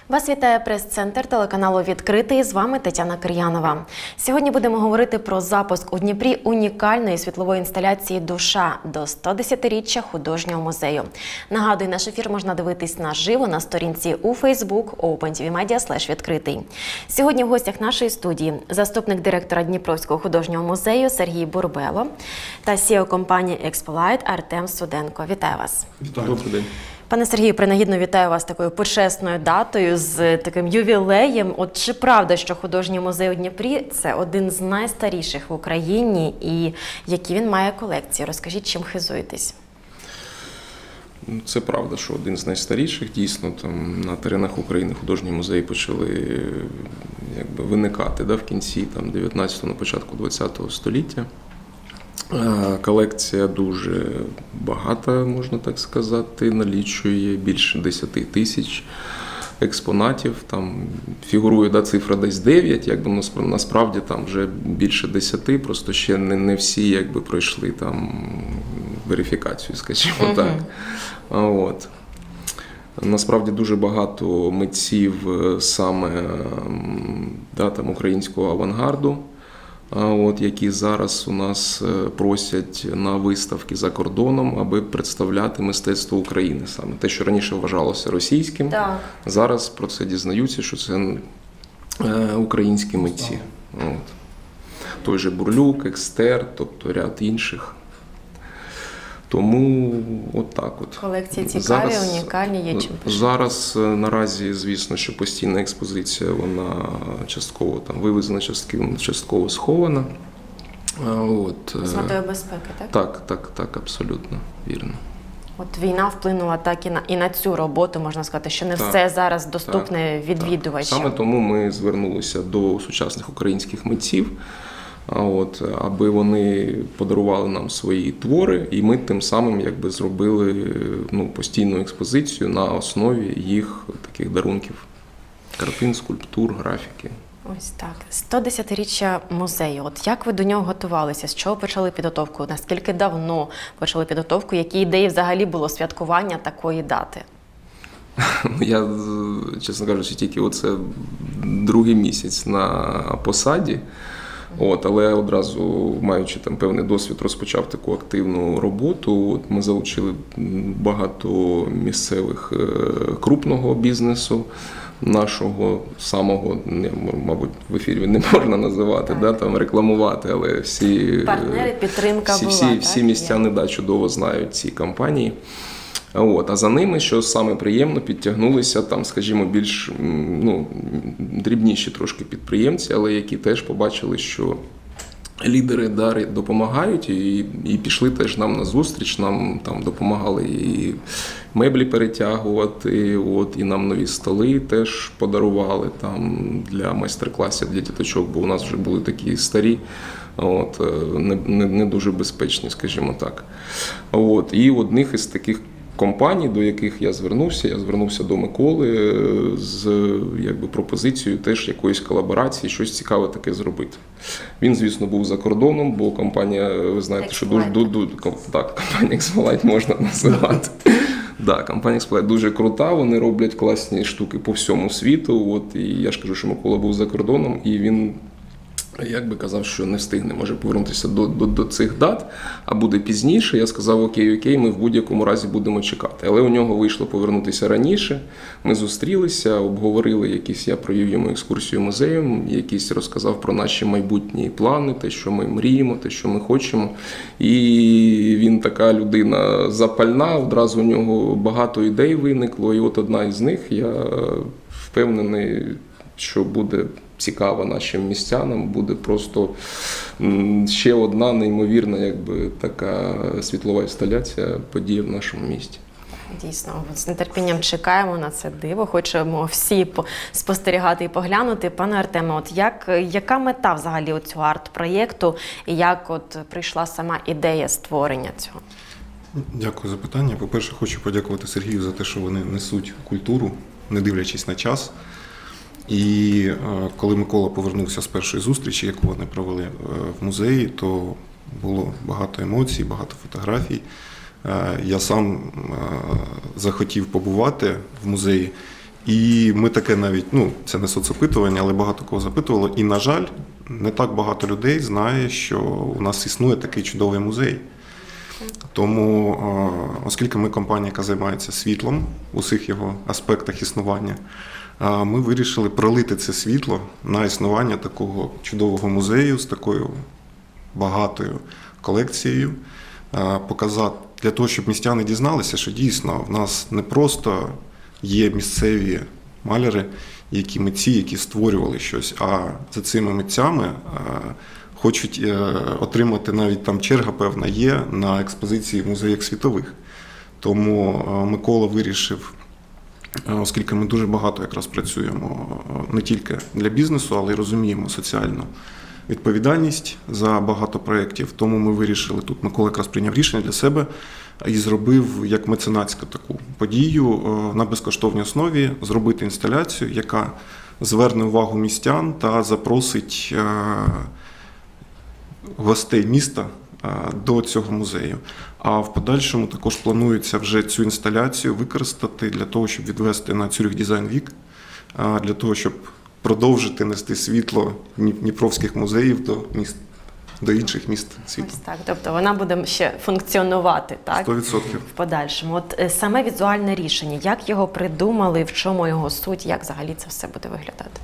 Вас вітає прес-центр телеканалу «Відкритий». З вами Тетяна Кир'янова. Сьогодні будемо говорити про запуск у Дніпрі унікальної світлової інсталяції «Душа» до 110-річчя художнього музею. Нагадую, наш ефір можна дивитись наживо на сторінці у Facebook OpenTVMedia/відкритий. Сьогодні в гостях нашої студії заступник директора Дніпровського художнього музею Сергій Бурбело та CEO компанії «Експолайт» Артем Суденко. Вітаю вас. Вітаю. Добрий день. Пане Сергію, принагідно вітаю вас такою почесною датою, з таким ювілеєм. От чи правда, що художній музей у Дніпрі – це один з найстаріших в Україні, і які він має колекції? Розкажіть, чим хизуєтесь? Це правда, що один з найстаріших. Дійсно, там на теренах України художні музеї почали виникати в кінці 19-го, на початку 20-го століття. Колекція дуже багата, можна так сказати, налічує більше 10 тисяч експонатів. Там фігурує цифра десь 9, насправді там вже більше 10, просто ще не всі пройшли там верифікацію, скажімо так. От. Насправді дуже багато митців саме українського авангарду, які зараз у нас просять на виставки за кордоном, аби представляти мистецтво України саме. Те, що раніше вважалося російським, зараз про це дізнаються, що це українські митці. Той же Бурлюк, Екстер, тобто ряд інших. Тому отак от. Колекції цікаві, унікальні, є чим пишати. Зараз наразі, звісно, що постійна експозиція, вона частково вивезена, частково схована. З метою безпеки, так? Так, абсолютно вірно. От війна вплинула так і на цю роботу, можна сказати, що не все зараз доступне відвідувачам. Саме тому ми звернулися до сучасних українських митців, аби вони подарували нам свої твори, і ми тим самим зробили постійну експозицію на основі їх таких дарунків, картин, скульптур, графіки. Ось так. 110-річчя музею. От як ви до нього готувалися? З чого почали підготовку? Наскільки давно почали підготовку? Які ідеї взагалі було святкування такої дати? Я, чесно кажучи, тільки другий місяць на посаді. Але одразу, маючи певний досвід, розпочав таку активну роботу. Ми залучили багато місцевих крупного бізнесу, нашого самого, мабуть, в ефірі не можна називати, рекламувати, але всі партнери, підтримка була. Всі містяни чудово знають ці компанії. А за ними, що саме приємно, підтягнулися скажімо, більш дрібніші трошки підприємці, але які теж побачили, що лідери допомагають і пішли теж нам на зустріч, нам допомагали і меблі перетягувати, і нам нові столи теж подарували для майстер-класів для діточок, бо у нас вже були такі старі, не дуже безпечні, скажімо так. І одних із таких компаній, до яких я звернувся до Миколи з пропозицією теж якоїсь колаборації, щось цікаве таке зробити. Він, звісно, був за кордоном, бо компанія, ви знаєте, що компанія «Експолайт» можна називати. Компанія «Експолайт» дуже крута, вони роблять класні штуки по всьому світу. І я ж кажу, що Микола був за кордоном, і він казав, що не встигне, може, повернутися до цих дат, а буде пізніше. Я сказав, окей, ми в будь-якому разі будемо чекати. Але у нього вийшло повернутися раніше. Ми зустрілися, обговорили я провів йому екскурсію музеєм, розказав про наші майбутні плани, те, що ми мріємо, те, що ми хочемо. І він така людина запальна, одразу у нього багато ідей виникло. І одна із них, я впевнений, що буде цікава нашим містянам, буде просто ще одна неймовірна така світлова інсталяція подій в нашому місті. Дійсно, з нетерпінням чекаємо на це диво, хочемо всі спостерігати і поглянути. Пане Артеме, яка мета взагалі цього арт-проєкту і як прийшла сама ідея створення цього? Дякую за питання. По-перше, хочу подякувати Сергію за те, що вони несуть культуру, не дивлячись на час. І коли Микола повернувся з першої зустрічі, яку вони провели в музеї, то було багато емоцій, багато фотографій. Я сам захотів побувати в музеї І ми таке навіть, це не соцопитування, але багато кого запитувало. І, на жаль, не так багато людей знає, що у нас існує такий чудовий музей. Тому, оскільки ми компанія, яка займається світлом у всіх його аспектах існування, ми вирішили пролити це світло на існування такого чудового музею з такою багатою колекцією, показати для того, щоб містяни дізналися, що дійсно в нас не просто є місцеві маляри, митці, які створювали щось, а за цими митцями хочуть отримати, навіть там черга певна є на експозиції в музеях світових. Тому Микола вирішив, оскільки ми дуже багато якраз працюємо не тільки для бізнесу, але й розуміємо соціальну відповідальність за багато проєктів, тому ми вирішили, тут Микола якраз прийняв рішення для себе і зробив як меценатську таку подію на безкоштовній основі зробити інсталяцію, яка зверне увагу містян та запросить гостей міста до цього музею. А в подальшому також планується вже цю інсталяцію використати для того, щоб відвести на Zurich Design Week, для того, щоб продовжити нести світло дніпровських музеїв до інших міст світу. Ось так, тобто вона буде ще функціонувати, так? 100%. В подальшому. От саме візуальне рішення, як його придумали, в чому його суть, як взагалі це все буде виглядати?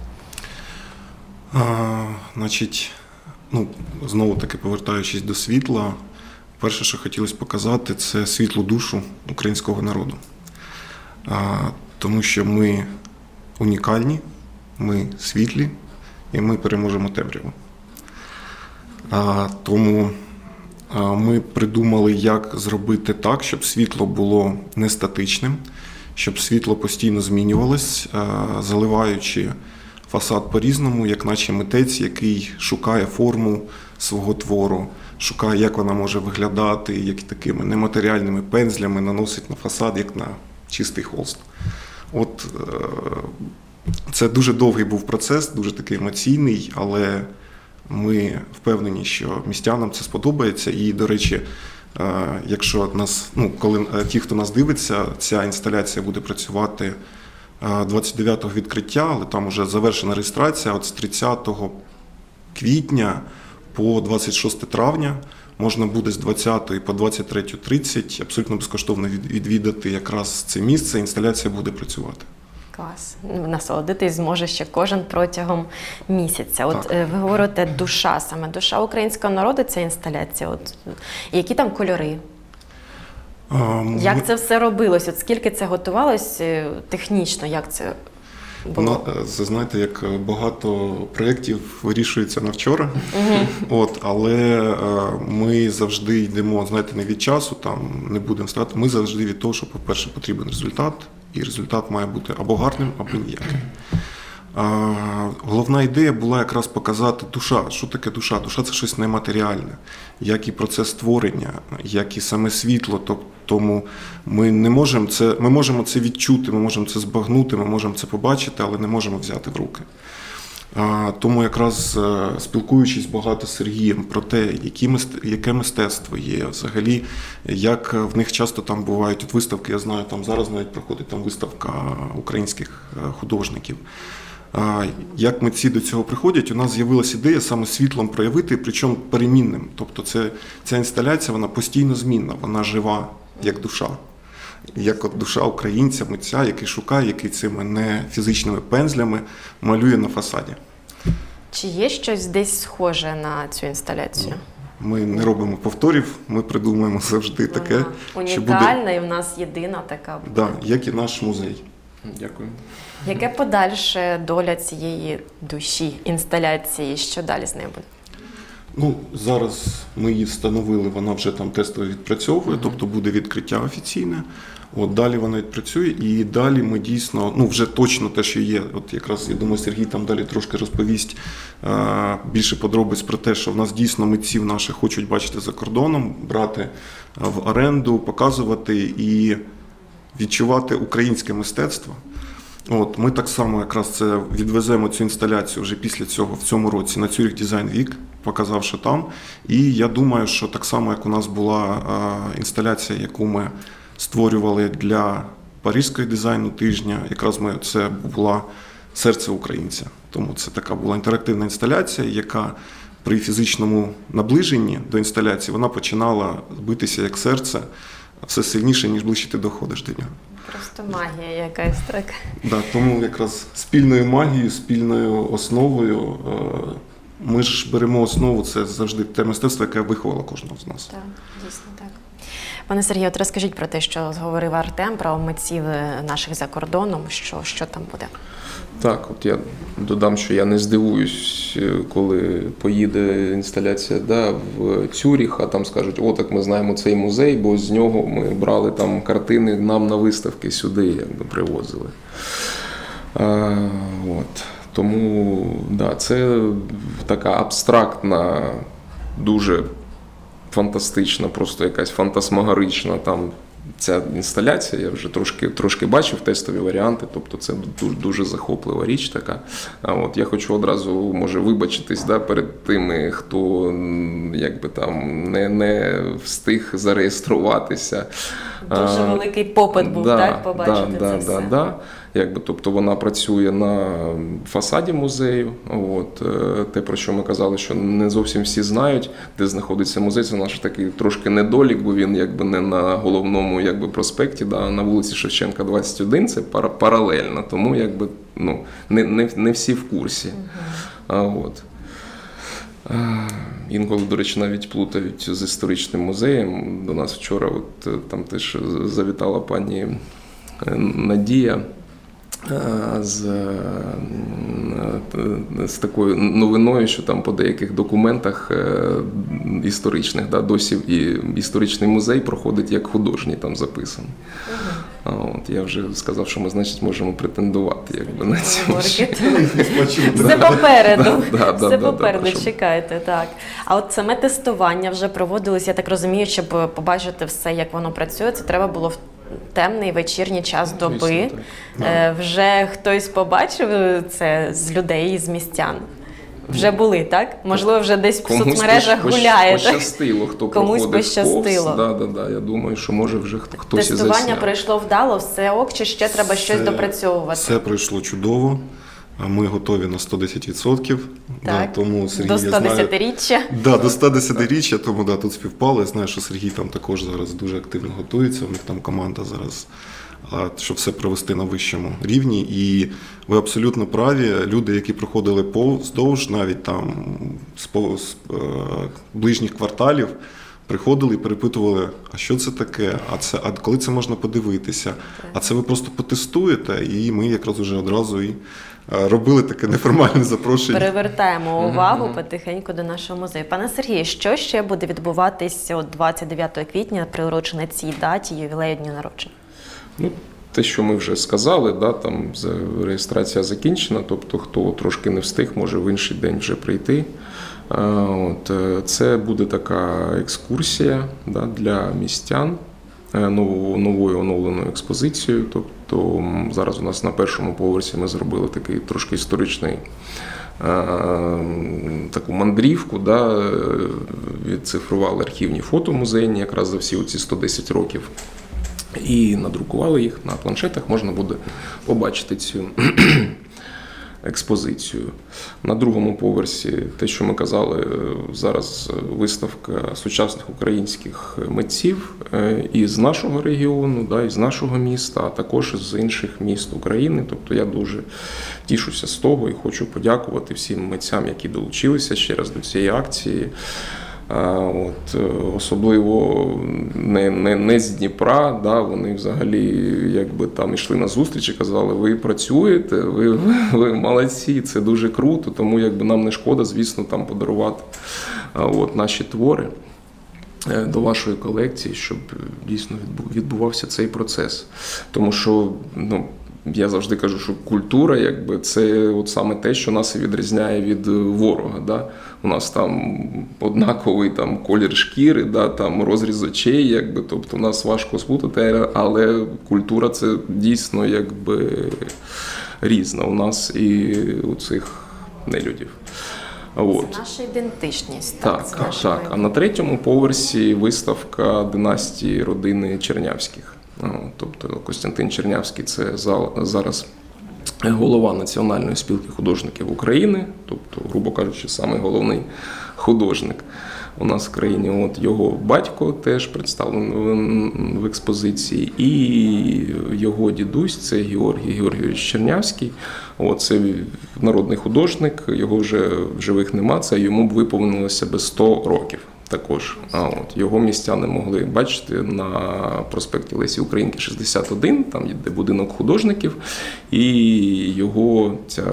Знову таки повертаючись до світла, перше, що хотілося показати, це світлу душу українського народу. Тому що ми унікальні, ми світлі і ми переможемо темряву. Тому ми придумали, як зробити так, щоб світло було не статичним, щоб світло постійно змінювалось, заливаючи фасад по-різному, як наче митець, який шукає форму свого твору, шукає, як вона може виглядати, як такими нематеріальними пензлями наносить на фасад, як на чистий холст. Це дуже довгий був процес, дуже такий емоційний, але ми впевнені, що містянам це сподобається. І, до речі, якщо коли ті, хто нас дивиться, ця інсталяція буде працювати 29-го відкриття, але там вже завершена реєстрація, з 30 квітня по 26 травня можна буде з 20 по 23:30 абсолютно безкоштовно відвідати якраз це місце, інсталяція буде працювати. Клас. Насолодитись зможе ще кожен протягом місяця. Ви говорите душа, саме душа українського народу, ця інсталяція. Які там кольори? Як це все робилось? Скільки це готувалось технічно? Як це було? Знаєте, як багато проєктів вирішується на вчора, але ми завжди йдемо, не від часу, не будемо стати. Ми завжди від того, що, по-перше, потрібен результат, і результат має бути або гарним, або ніяким. Головна ідея була якраз показати душа. Що таке душа? Душа – це щось нематеріальне, як і процес створення, як і саме світло. Тому ми можемо це відчути, ми можемо це збагнути, ми можемо це побачити, але не можемо взяти в руки. Тому якраз спілкуючись багато з Сергієм про те, яке мистецтво є, взагалі, як в них часто там бувають виставки, я знаю, там зараз навіть проходить там виставка українських художників. Як митці до цього приходять, у нас з'явилася ідея саме світлом проявити, причому перемінним. Тобто ця інсталяція, вона постійно змінна, вона жива, як душа. Як душа українця, митця, який шукає, який цими не фізичними пензлями малює на фасаді. Чи є щось десь схоже на цю інсталяцію? Ми не робимо повторів, ми придумуємо завжди таке, що буде унікальна і в нас єдина така буде. Так, як і наш музей. Дякую. Яке подальше доля цієї душі, інсталяції? Що далі з нею буде? Зараз ми її встановили, вона вже там тестово відпрацьовує, тобто буде відкриття офіційне. Далі вона відпрацює, і далі ми дійсно, вже точно те, що є, якраз, я думаю, Сергій там далі трошки розповість більше подробиць про те, що в нас дійсно митців наших хочуть бачити за кордоном, брати в оренду, показувати і відчувати українське мистецтво. Ми так само якраз це відвеземо цю інсталяцію вже після цього в цьому році на Zurich Design Week, показавши там. І я думаю, що так само, як у нас була інсталяція, яку ми створювали для Паризького дизайну тижня. Якраз це була серце українця. Тому це така була інтерактивна інсталяція, яка при фізичному наближенні до інсталяції вона починала битися як серце все сильніше, ніж ближче ти доходиш до нього. Просто магія якась, так? Да, тому якраз спільною магією, спільною основою ми ж беремо основу, це завжди те мистецтво, яке виховало кожного з нас. Так, дійсно так. Пане Сергію, от розкажіть про те, що зговорив Артем, про митців наших за кордоном, що там буде? Так, от я додам, що я не здивуюсь, коли поїде інсталяція в Цюріх, а там скажуть, о, так ми знаємо цей музей, бо з нього ми брали там картини, нам на виставки сюди якби привозили. Тому, це така абстрактна, дуже фантастична, просто якась фантасмагорична там ця інсталяція. Я вже трошки бачив тестові варіанти, тобто це дуже захоплива річ така. Я хочу одразу, може, вибачитись перед тими, хто якби там не встиг зареєструватися. Дуже великий попит був, так, побачити це все. Тобто вона працює на фасаді музею. Те, про що ми казали, що не зовсім всі знають, де знаходиться музей, це наш такий трошки недолік, бо він якби не на головному проспекті, а на вулиці Шевченка, 21, це паралельно, тому якби, не всі в курсі. Інколи, до речі, навіть плутають з історичним музеєм. До нас вчора там теж завітала пані Надія з такою новиною, що там по деяких документах історичних, досі і історичний музей проходить як художній, там записаний. Я вже сказав, що ми, значить, можемо претендувати якби на цю. Все попереду. Все попереду, чекайте, так. А от саме тестування вже проводилось, я так розумію, щоб побачити все, як воно працює, це треба було в темний вечірній час доби. Вже хтось побачив це з людей, з містян? Вже були, так? Можливо, вже десь в соцмережах гуляєте. Пощастило, хто проходив повз. Я думаю, що може вже хтось і засняв. Тестування пройшло вдало, все ок, чи ще треба щось допрацьовувати? Все пройшло чудово. Ми готові на 110%. Тому Сергій, до 110-річчя. До 110-річчя, тому тут співпало. Я знаю, що Сергій там також зараз дуже активно готується. У них там команда зараз, щоб все провести на вищому рівні. І ви абсолютно праві. Люди, які проходили вздовж, навіть там з ближніх кварталів, приходили і перепитували, а що це таке, а коли це можна подивитися, а це ви просто потестуєте, і ми якраз уже одразу і робили таке неформальне запрошення. Перевертаємо увагу потихеньку до нашого музею. Пане Сергію, що ще буде відбуватися 29 квітня, приурочене цій даті, ювілею дня народження? Те, що ми вже сказали, там реєстрація закінчена, тобто хто трошки не встиг, може в інший день вже прийти. Це буде така екскурсія для містян новою оновленою експозицією. Тобто зараз у нас на першому поверсі ми зробили такий трошки історичний таку мандрівку, відцифрували архівні фото музейні якраз за всі оці 110 років. І надрукували їх на планшетах, можна буде побачити цю експозицію. На другому поверсі, те, що ми казали, зараз виставка сучасних українських митців із нашого регіону, із нашого міста, а також з інших міст України. Тобто я дуже тішуся з того і хочу подякувати всім митцям, які долучилися ще раз до цієї акції. Особливо не з Дніпра, вони взагалі якби там йшли на зустріч і казали, ви працюєте, ви молодці, це дуже круто, тому якби нам не шкода, звісно, там подарувати наші твори до вашої колекції, щоб дійсно відбувався цей процес. Тому що, я завжди кажу, що культура, якби, це от саме те, що нас і відрізняє від ворога. У нас там однаковий колір шкіри, там розріз очей, якби, тобто нас важко сплутати, але культура це дійсно якби різна у нас і у цих нелюдів. Це наша ідентичність. Так. А на третьому поверсі виставка династії родини Чернявських. Тобто Костянтин Чернявський – це зараз голова Національної спілки художників України, тобто, грубо кажучи, самий головний художник у нас в країні. От його батько теж представлений в експозиції, і його дідусь – це Георгій Георгійович Чернявський. Це народний художник, його вже в живих нема, це йому б виповнилося би 100 років. Також його містяни могли бачити на проспекті Лесі Українки, 61, там де будинок художників, і його ця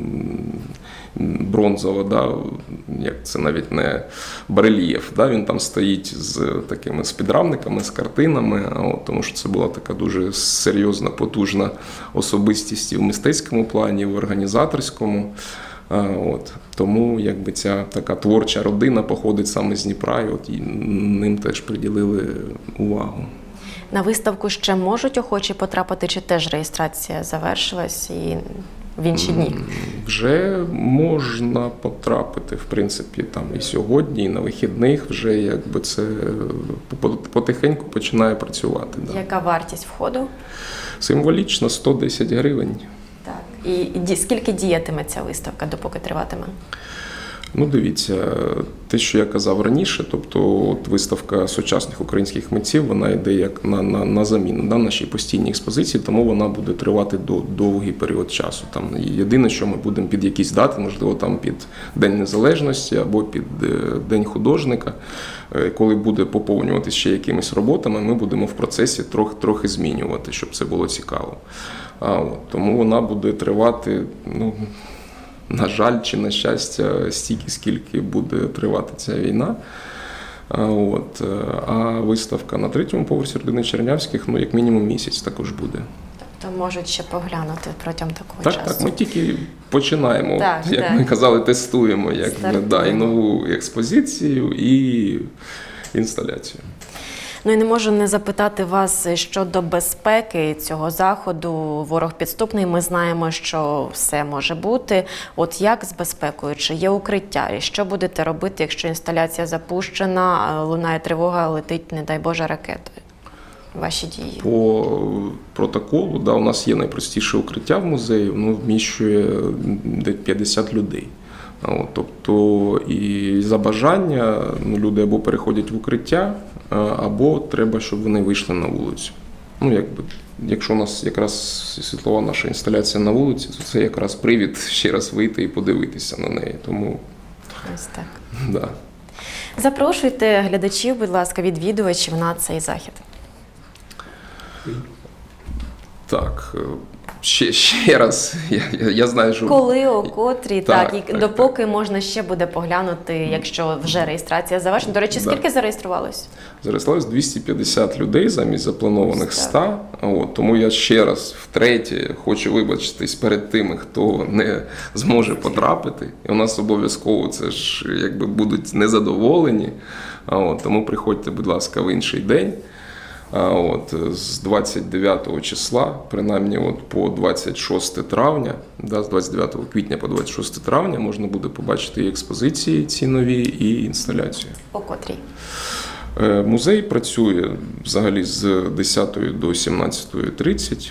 бронзова, як це навіть не барельєф, він там стоїть з такими підрамниками, з картинами, тому що це була така дуже серйозна, потужна особистість і в мистецькому плані, і в організаторському. Тому ця така творча родина походить саме з Дніпра, і ним теж приділили увагу. На виставку ще можуть охочі потрапити, чи теж реєстрація завершилась і в інші дні? Вже можна потрапити, в принципі, там і сьогодні, і на вихідних вже це потихеньку починає працювати. Да. Яка вартість входу? Символічно 110 гривень. Так. І скільки діятиме ця виставка, допоки триватиме? Дивіться, те, що я казав раніше, тобто виставка сучасних українських митців, вона йде як на заміну нашій постійній експозиції, тому вона буде тривати довгий період часу. Там єдине, що ми будемо під якісь дати, можливо, там під День Незалежності або під День художника, коли буде поповнюватися ще якимись роботами, ми будемо в процесі трохи змінювати, щоб це було цікаво. Тому вона буде тривати, на жаль, чи на щастя, стільки, скільки буде тривати ця війна. А виставка на 3-му поверсі родини Чернявських, як мінімум місяць також буде. Тобто можуть ще поглянути протягом такого часу? Так, ми тільки починаємо, ми казали, тестуємо і нову експозицію, і інсталяцію. І не можу не запитати вас щодо безпеки цього заходу. Ворог підступний, ми знаємо, що все може бути. Як з безпекою? Чи є укриття? І що будете робити, якщо інсталяція запущена, лунає тривога, летить, не дай Боже, ракета? Ваші дії? По протоколу, у нас є найпростіше укриття в музеї, воно вміщує 50 людей. Тобто і за бажання люди або переходять в укриття, або треба, щоб вони вийшли на вулицю. Якщо у нас якраз світлова наша інсталяція на вулиці, то це якраз привід ще раз вийти і подивитися на неї. Тому ось так. Да. Запрошуйте глядачів, будь ласка, відвідувачів на цей захід. Так. Ще раз, я знаю, що... Коли, о котрій, допоки можна ще буде поглянути, якщо вже реєстрація завершена. До речі, скільки зареєструвалось? Зареєструвалось 250 людей замість запланованих 100. Тому я ще раз, втретє, хочу вибачитись перед тими, хто не зможе потрапити. І у нас обов'язково це ж будуть незадоволені. Тому приходьте, будь ласка, в інший день. З 29 числа, принаймні по 26 травня, з 29 квітня по 26 травня можна буде побачити і експозиції ці нові, і інсталяцію. О котрій? Музей працює взагалі з 10 до 17:30.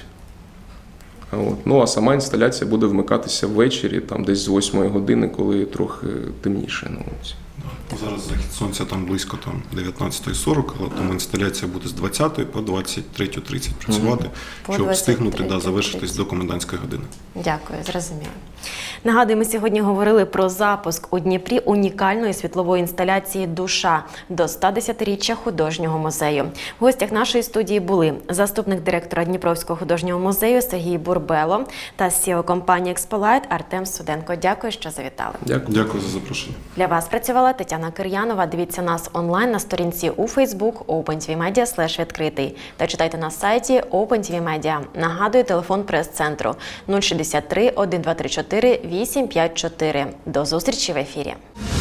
А сама інсталяція буде вмикатися ввечері, десь з 8 години, коли трохи темніше на вулиці. Зараз захід сонця близько 19:40, але тому інсталяція буде з 20 по 23:30 працювати, щоб встигнути завершитись до комендантської години. Дякую, зрозуміло. Нагадую, ми сьогодні говорили про запуск у Дніпрі унікальної світлової інсталяції «Душа» до 110-річчя художнього музею. В гостях нашої студії були заступник директора Дніпровського художнього музею Сергій Бурбело та CEO компанії «Експолайт» Артем Суденко. Дякую, що завітали. Дякую за запрошення. Для вас працювала Тетяна Кир'янова. Дивіться нас онлайн на сторінці у Facebook OpenTVMedia/відкритий та читайте на сайті OpenTVMedia. Нагадую, телефон прес-центру 063 1234 854. До зустрічі в ефірі.